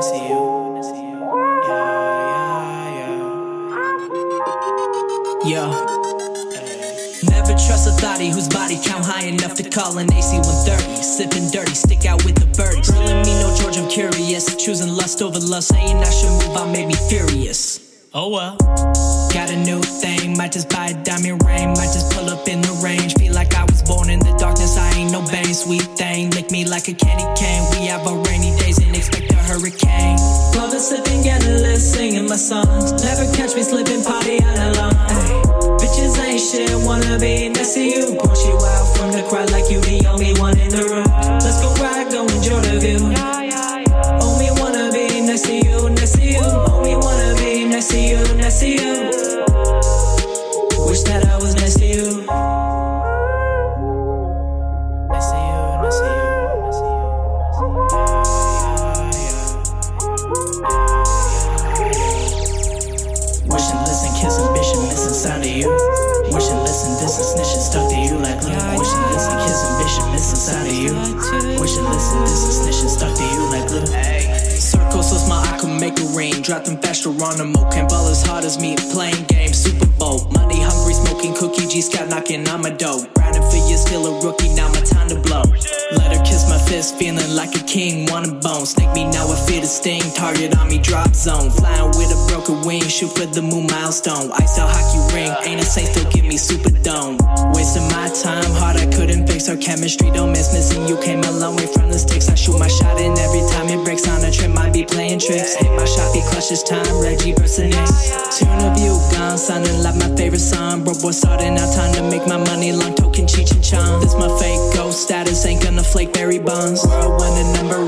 see you. Yeah. Never trust a thotty whose body count high enough to call an AC-130. Sipping dirty, stick out with the birdies. Telling me no George, I'm curious. Choosing lust over lust, saying I should move on, made me furious. Oh well. Got a new thing, might just buy a diamond ring. Might just pull up in the range. Feel like I was born in the darkness, I ain't no bane. Sweet thing, lick me like a candy cane. We have our rainy days and expect a hurricane. Loving, sipping, getting lit, singing my songs. Never catch me slipping, party all alone. Ay. Bitches ain't shit, wanna be next to you. Push you out from the crowd like you the only one in the room. Let's go ride, go enjoy the view. Only wanna be next to you, next to you. Only wanna be next to you, next to you. Wish that I was next to you. Next to you, next to you, next to you. Wishing, listen, kissing, bitchin', missing sound of you. Wishing, listen, this is snitching, stuck to you like glue. Wishing, listen, kissing, bitchin', missing sound of you. Wishing, listen, this is snitching, stuck to you like glue. Circle so small I could make a ring. Drop them fast Geronimo. Can't ball as hard as me playing games. Super Bowl, money hungry, smoking cookie. G-Scout knocking on my door. Grinding for you, still a rookie. Now my time to blow. Let her kiss my fist, feeling like a king. Want a bone, snake me now, I feel the sting. Target on me, drop zone. Flying with a broken wing, shoot for the moon milestone. Ice out hockey ring, ain't a saint, still give me super dome. Wasting my time, hard I couldn't fix. Our chemistry don't miss, missing you came a long way from the sticks. I shoot my shot and every time it breaks on a trip, might be playing tricks. Hit my shot, be clutch this time, Reggie versus Knicks. Tune of you gone, sounding like my favorite song. Broke boy starting out, time to make my money long, token Cheech and Chong. This my fake ghost status, ain't gonna flake berry bonds. World winning number